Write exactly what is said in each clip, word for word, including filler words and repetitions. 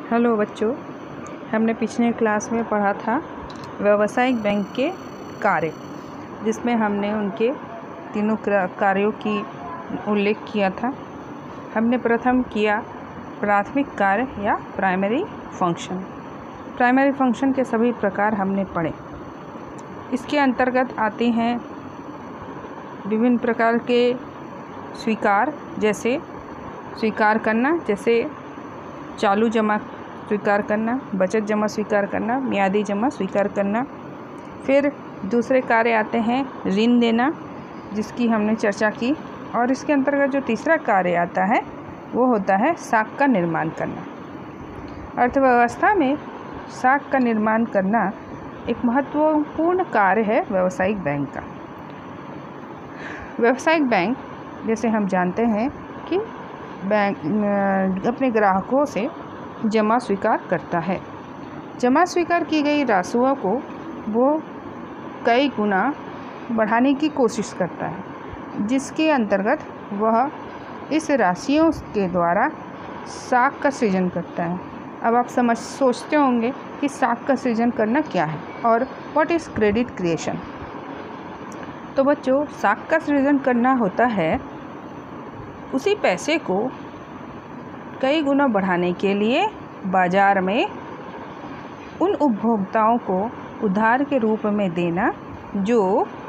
Hello बच्चों, हमने पिछले क्लास में पढ़ा था व्यावसायिक बैंक के कार्य, जिसमें हमने उनके तीनों कार्यों की उल्लेख किया था। हमने प्रथम किया प्राथमिक कार्य या प्राइमरी फंक्शन। प्राइमरी फंक्शन के सभी प्रकार हमने पढ़े। इसके अंतर्गत आते हैं विभिन्न प्रकार के स्वीकार, जैसे स्वीकार करना, जैसे चालू जमा स्वीकार करना, बचत जमा स्वीकार करना, मियादी जमा स्वीकार करना। फिर दूसरे कार्य आते हैं ऋण देना, जिसकी हमने चर्चा की। और इसके अंतर्गत जो तीसरा कार्य आता है वो होता है साख का निर्माण करना। अर्थव्यवस्था में साख का निर्माण करना एक महत्वपूर्ण कार्य है व्यावसायिक बैंक का। व्यावसायिक बैंक, जैसे हम जानते हैं कि बैंक अपने ग्राहकों से जमा स्वीकार करता है। जमा स्वीकार की गई राशियों को वो कई गुना बढ़ाने की कोशिश करता है, जिसके अंतर्गत वह इस राशियों के द्वारा साख का सृजन करता है। अब आप समझ सोचते होंगे कि साख का सृजन करना क्या है और व्हाट इज़ क्रेडिट क्रिएशन। तो बच्चों, साख का सृजन करना होता है उसी पैसे को कई गुना बढ़ाने के लिए बाज़ार में उन उपभोक्ताओं को उधार के रूप में देना जो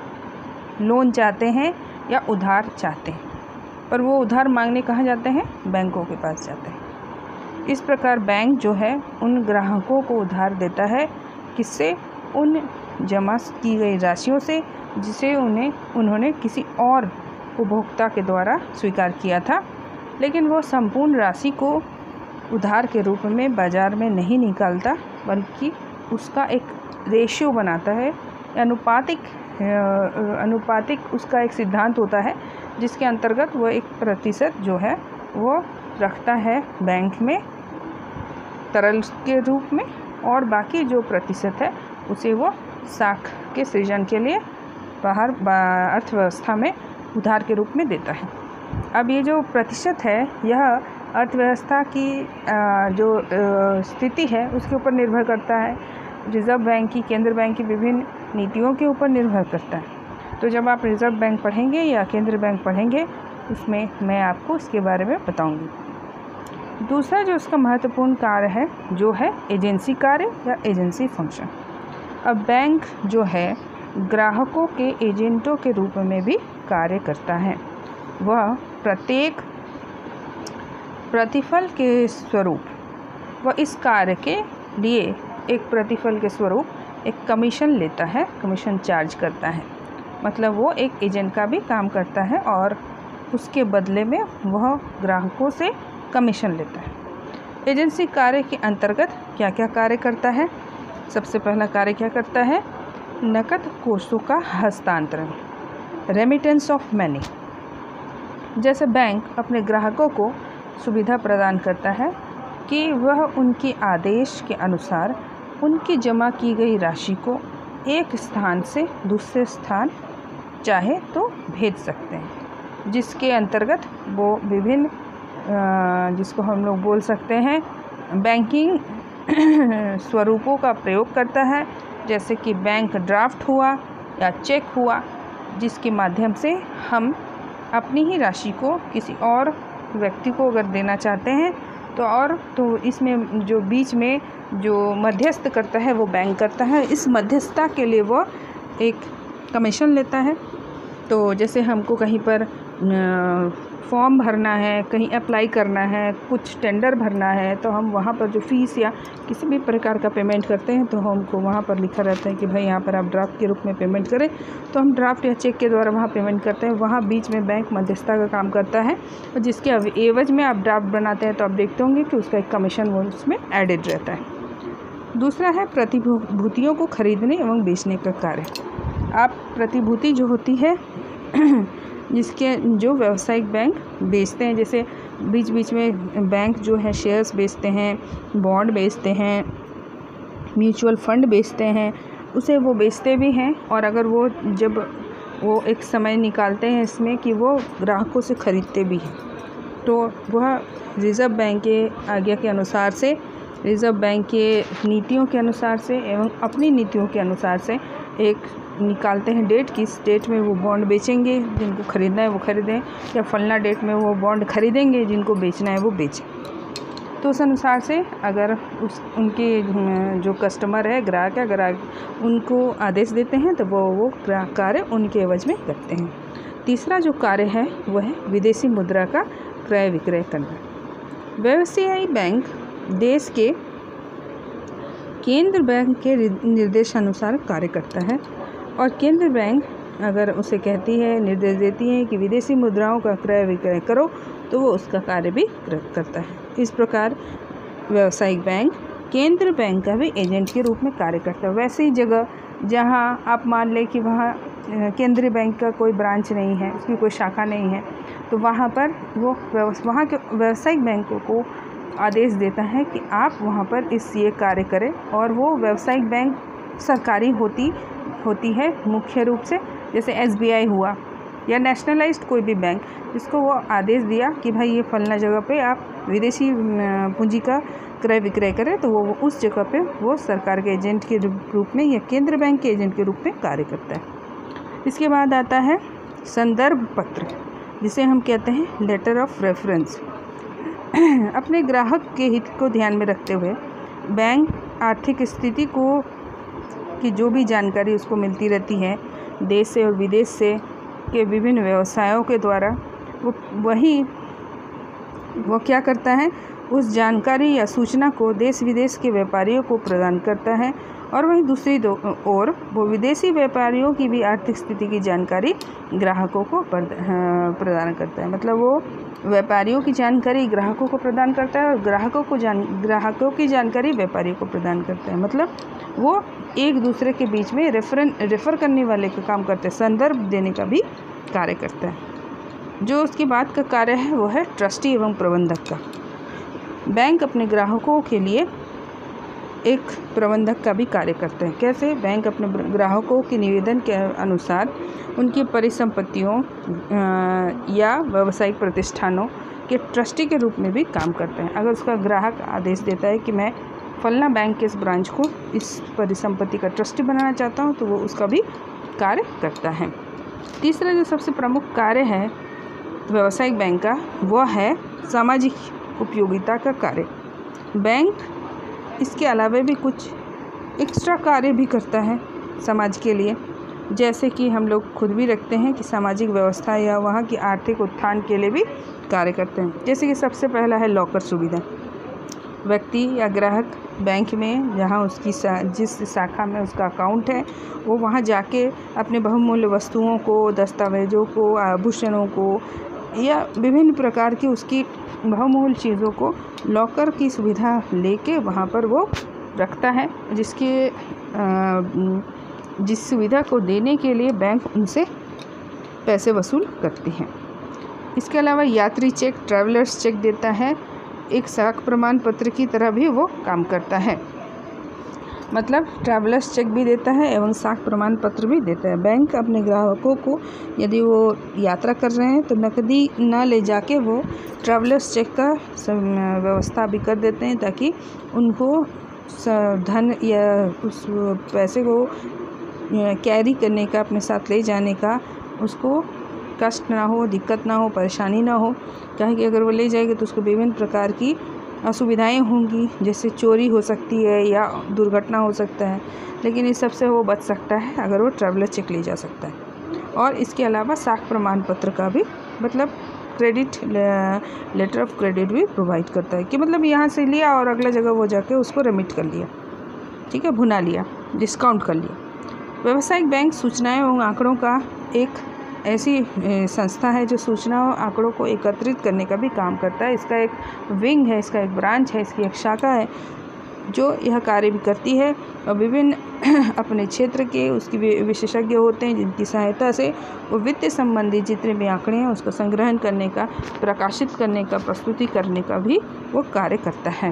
लोन चाहते हैं या उधार चाहते हैं, पर वो उधार मांगने कहाँ जाते हैं? बैंकों के पास जाते हैं। इस प्रकार बैंक जो है उन ग्राहकों को उधार देता है, किससे? उन जमा की गई राशियों से, जिसे उन्हें उन्होंने किसी और उपभोक्ता के द्वारा स्वीकार किया था। लेकिन वो संपूर्ण राशि को उधार के रूप में बाज़ार में नहीं निकालता, बल्कि उसका एक रेशियो बनाता है। अनुपातिक अनुपातिक उसका एक सिद्धांत होता है, जिसके अंतर्गत वो एक प्रतिशत जो है वो रखता है बैंक में तरल के रूप में, और बाकी जो प्रतिशत है उसे वो साख के सृजन के लिए बाहर अर्थव्यवस्था में उधार के रूप में देता है। अब ये जो प्रतिशत है, यह अर्थव्यवस्था की जो स्थिति है उसके ऊपर निर्भर करता है। रिज़र्व बैंक की, केंद्र बैंक की विभिन्न नीतियों के ऊपर निर्भर करता है। तो जब आप रिज़र्व बैंक पढ़ेंगे या केंद्र बैंक पढ़ेंगे, उसमें मैं आपको इसके बारे में बताऊंगी। दूसरा जो इसका महत्वपूर्ण कार्य है, जो है एजेंसी कार्य या एजेंसी फंक्शन। अब बैंक जो है ग्राहकों के एजेंटों के रूप में भी कार्य करता है। वह प्रत्येक प्रतिफल के स्वरूप, वह इस कार्य के लिए एक प्रतिफल के स्वरूप एक कमीशन लेता है, कमीशन चार्ज करता है। मतलब वो एक एजेंट का भी काम करता है और उसके बदले में वह ग्राहकों से कमीशन लेता है। एजेंसी कार्य के अंतर्गत क्या क्या कार्य करता है? सबसे पहला कार्य क्या करता है? नकद कोषों का हस्तांतरण, रेमिटेंस ऑफ मनी। जैसे बैंक अपने ग्राहकों को सुविधा प्रदान करता है कि वह उनके आदेश के अनुसार उनकी जमा की गई राशि को एक स्थान से दूसरे स्थान चाहे तो भेज सकते हैं, जिसके अंतर्गत वो विभिन्न जिसको हम लोग बोल सकते हैं बैंकिंग स्वरूपों का प्रयोग करता है, जैसे कि बैंक ड्राफ्ट हुआ या चेक हुआ, जिसके माध्यम से हम अपनी ही राशि को किसी और व्यक्ति को अगर देना चाहते हैं तो और तो इसमें जो बीच में जो मध्यस्थ करता है वो बैंक करता है। इस मध्यस्थता के लिए वो एक कमीशन लेता है। तो जैसे हमको कहीं पर फॉर्म भरना है, कहीं अप्लाई करना है, कुछ टेंडर भरना है, तो हम वहाँ पर जो फीस या किसी भी प्रकार का पेमेंट करते हैं, तो हमको वहाँ पर लिखा रहता है कि भाई यहाँ पर आप ड्राफ्ट के रूप में पेमेंट करें। तो हम ड्राफ्ट या चेक के द्वारा वहाँ पेमेंट करते हैं। वहाँ बीच में बैंक मध्यस्थता का काम करता है, और जिसके एवज में आप ड्राफ्ट बनाते हैं तो आप देखते होंगे कि उसका एक कमीशन वो उसमें एडेड रहता है। दूसरा है प्रतिभूतियों को खरीदने एवं बेचने का कार्य। आप प्रतिभूति जो होती है जिसके जो व्यावसायिक बैंक बेचते हैं, जैसे बीच बीच में बैंक जो है शेयर्स बेचते हैं, बॉन्ड बेचते हैं, म्यूचुअल फंड बेचते हैं, उसे वो बेचते भी हैं। और अगर वो जब वो एक समय निकालते हैं इसमें कि वो ग्राहकों से ख़रीदते भी हैं, तो वह रिज़र्व बैंक के आज्ञा के अनुसार से रिजर्व बैंक के नीतियों के अनुसार से एवं अपनी नीतियों के अनुसार से एक निकालते हैं डेट, किस डेट में वो बॉन्ड बेचेंगे, जिनको ख़रीदना है वो ख़रीदें, या फलना डेट में वो बॉन्ड खरीदेंगे, जिनको बेचना है वो बेचें। तो उस अनुसार से अगर उस उनके जो कस्टमर है, ग्राहक है, ग्राहक उनको आदेश देते हैं तो वो वो कार्य उनके एवज में करते हैं। तीसरा जो कार्य है वह है विदेशी मुद्रा का क्रय विक्रय करना। व्यवसायी बैंक देश के केंद्र बैंक के निर्देशानुसार कार्य करता है, और केंद्र बैंक अगर उसे कहती है, निर्देश देती है कि विदेशी मुद्राओं का क्रय विक्रय करो, तो वो उसका कार्य भी करता है। इस प्रकार व्यावसायिक बैंक केंद्र बैंक का भी एजेंट के रूप में कार्य करता है। वैसे ही जगह जहाँ आप मान लें कि वहाँ केंद्रीय बैंक का कोई ब्रांच नहीं है, उसकी कोई शाखा नहीं है, तो वहाँ पर वो वहाँ के व्यावसायिक बैंकों को आदेश देता है कि आप वहाँ पर इस ये कार्य करें, और वो व्यावसायिक बैंक सरकारी होती होती है मुख्य रूप से, जैसे एस बी आई हुआ या नेशनलाइज्ड कोई भी बैंक, जिसको वो आदेश दिया कि भाई ये फलना जगह पे आप विदेशी पूंजी का क्रय विक्रय करें, तो वो उस जगह पे वो सरकार के एजेंट के रूप में या केंद्र बैंक के एजेंट के रूप में कार्य करता है। इसके बाद आता है संदर्भ पत्र, जिसे हम कहते हैं लेटर ऑफ रेफरेंस। अपने ग्राहक के हित को ध्यान में रखते हुए बैंक आर्थिक स्थिति को की जो भी जानकारी उसको मिलती रहती है देश से और विदेश से के विभिन्न व्यवसायों के द्वारा, वो वही वो क्या करता है, उस जानकारी या सूचना को देश विदेश के व्यापारियों को प्रदान करता है, और वहीं दूसरी ओर वो विदेशी व्यापारियों की भी आर्थिक स्थिति की जानकारी ग्राहकों को प्रदान करता है। मतलब वो व्यापारियों की जानकारी ग्राहकों को प्रदान करता है, और ग्राहकों को जान ग्राहकों की जानकारी व्यापारियों को प्रदान करता है। मतलब वो एक दूसरे के बीच में रेफरें रेफ़र करने वाले का काम करते हैं, संदर्भ देने का भी कार्य करता है। जो उसके बाद का कार्य है वो है ट्रस्टी एवं प्रबंधक का। बैंक अपने ग्राहकों के लिए एक प्रबंधक का भी कार्य करते हैं। कैसे? बैंक अपने ग्राहकों के निवेदन के अनुसार उनकी परिसंपत्तियों या व्यावसायिक प्रतिष्ठानों के ट्रस्टी के रूप में भी काम करते हैं। अगर उसका ग्राहक आदेश देता है कि मैं फलना बैंक के इस ब्रांच को इस परिसंपत्ति का ट्रस्टी बनाना चाहता हूं, तो वो उसका भी कार्य करता है। तीसरा जो सबसे प्रमुख कार्य है व्यावसायिक बैंक का, वह है सामाजिक उपयोगिता का कार्य। बैंक इसके अलावा भी कुछ एक्स्ट्रा कार्य भी करता है समाज के लिए, जैसे कि हम लोग खुद भी रखते हैं कि सामाजिक व्यवस्था या वहाँ की आर्थिक उत्थान के लिए भी कार्य करते हैं। जैसे कि सबसे पहला है लॉकर सुविधा। व्यक्ति या ग्राहक बैंक में जहाँ उसकी जिस शाखा में उसका अकाउंट है, वो वहाँ जाके अपने बहुमूल्य वस्तुओं को, दस्तावेज़ों को, आभूषणों को या विभिन्न प्रकार की उसकी बहुमूल्य चीज़ों को लॉकर की सुविधा लेके वहाँ पर वो रखता है, जिसके जिस सुविधा को देने के लिए बैंक उनसे पैसे वसूल करती है। इसके अलावा यात्री चेक, ट्रैवलर्स चेक देता है, एक साख प्रमाण पत्र की तरह भी वो काम करता है। मतलब ट्रैवलर्स चेक भी देता है एवं साख प्रमाण पत्र भी देता है। बैंक अपने ग्राहकों को यदि वो यात्रा कर रहे हैं तो नकदी ना ले जाके वो ट्रैवलर्स चेक का व्यवस्था भी कर देते हैं, ताकि उनको धन या उस पैसे को कैरी करने का, अपने साथ ले जाने का उसको कष्ट ना हो, दिक्कत ना हो, परेशानी ना हो। कहें कि अगर वो ले जाएगी तो उसको विभिन्न प्रकार की असुविधाएं होंगी, जैसे चोरी हो सकती है या दुर्घटना हो सकता है, लेकिन इस सब से वो बच सकता है अगर वो ट्रैवलर चेक ले जा सकता है। और इसके अलावा साख प्रमाण पत्र का भी, मतलब क्रेडिट लेटर ऑफ क्रेडिट भी प्रोवाइड करता है, कि मतलब यहाँ से लिया और अगला जगह वो जाके उसको रेमिट कर लिया, ठीक है, भुना लिया, डिस्काउंट कर लिया। व्यावसायिक बैंक सूचनाएं एवं आंकड़ों का एक ऐसी संस्था है जो सूचना और आंकड़ों को एकत्रित करने का भी काम करता है। इसका एक विंग है, इसका एक ब्रांच है, इसकी एक शाखा है जो यह कार्य भी करती है, और विभिन्न अपने क्षेत्र के उसकी विशेषज्ञ होते हैं, जिनकी सहायता से वो वित्त संबंधी जितने भी आंकड़े हैं उसको संग्रहण करने का, प्रकाशित करने का, प्रस्तुति करने का भी वो कार्य करता है।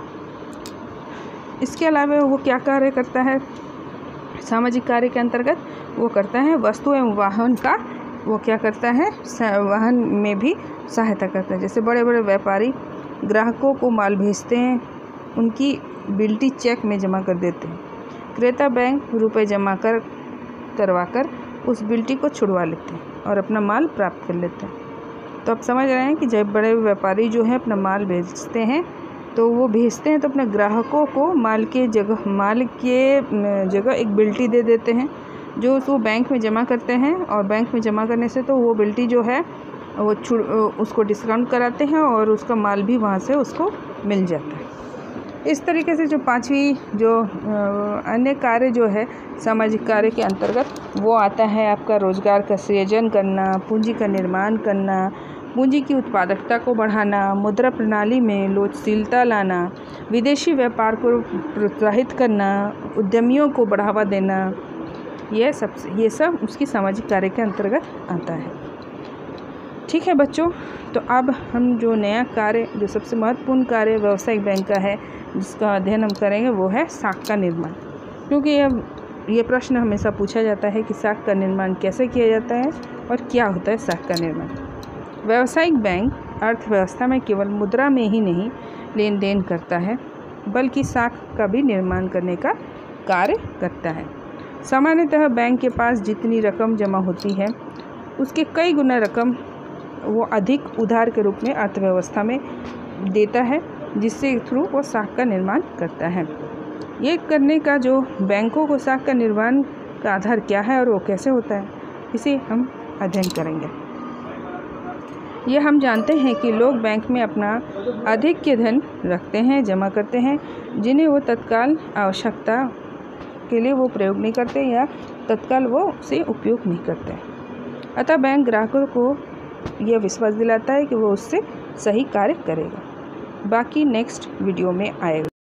इसके अलावा वो क्या कार्य करता है सामाजिक कार्य के अंतर्गत? वो करता है वस्तु एवं वाहन का, वो क्या करता है वाहन में भी सहायता करता है। जैसे बड़े बड़े व्यापारी ग्राहकों को माल भेजते हैं उनकी बिल्टी चेक में जमा कर देते हैं। क्रेता बैंक रुपए जमा कर करवा कर उस बिल्टी को छुड़वा लेते हैं और अपना माल प्राप्त कर लेते हैं। तो आप समझ रहे हैं कि जब बड़े व्यापारी जो है अपना माल बेचते हैं तो वो भेजते हैं तो अपने ग्राहकों को माल के जगह माल के जगह एक बिल्टी दे देते हैं जो वो बैंक में जमा करते हैं। और बैंक में जमा करने से तो वो बिल्टी जो है वो छुड़ उसको डिस्काउंट कराते हैं और उसका माल भी वहाँ से उसको मिल जाता है। इस तरीके से जो पांचवी जो अन्य कार्य जो है सामाजिक कार्य के अंतर्गत वो आता है आपका रोजगार का सृजन करना, पूंजी का निर्माण करना, पूंजी की उत्पादकता को बढ़ाना, मुद्रा प्रणाली में लोचशीलता लाना, विदेशी व्यापार को प्रोत्साहित करना, उद्यमियों को बढ़ावा देना, यह सब ये सब उसकी सामाजिक कार्य के अंतर्गत आता है। ठीक है बच्चों, तो अब हम जो नया कार्य जो सबसे महत्वपूर्ण कार्य व्यावसायिक बैंक का है जिसका अध्ययन हम करेंगे वो है साख का निर्माण। क्योंकि यह ये प्रश्न हमेशा पूछा जाता है कि साख का निर्माण कैसे किया जाता है और क्या होता है साख का निर्माण। व्यावसायिक बैंक अर्थव्यवस्था में केवल मुद्रा में ही नहीं लेन देन करता है बल्कि साख का भी निर्माण करने का कार्य करता है। सामान्यतः बैंक के पास जितनी रकम जमा होती है उसके कई गुना रकम वो अधिक उधार के रूप में अर्थव्यवस्था में देता है, जिससे थ्रू वो साख का निर्माण करता है। ये करने का जो बैंकों को साख का निर्माण का आधार क्या है और वो कैसे होता है, इसे हम अध्ययन करेंगे। ये हम जानते हैं कि लोग बैंक में अपना अधिक के धन रखते हैं, जमा करते हैं, जिन्हें वो तत्काल आवश्यकता के लिए वो प्रयोग नहीं करते या तत्काल वो उसे उपयोग नहीं करते। अतः बैंक ग्राहकों को यह विश्वास दिलाता है कि वो उससे सही कार्य करेगा। बाकी नेक्स्ट वीडियो में आएगा।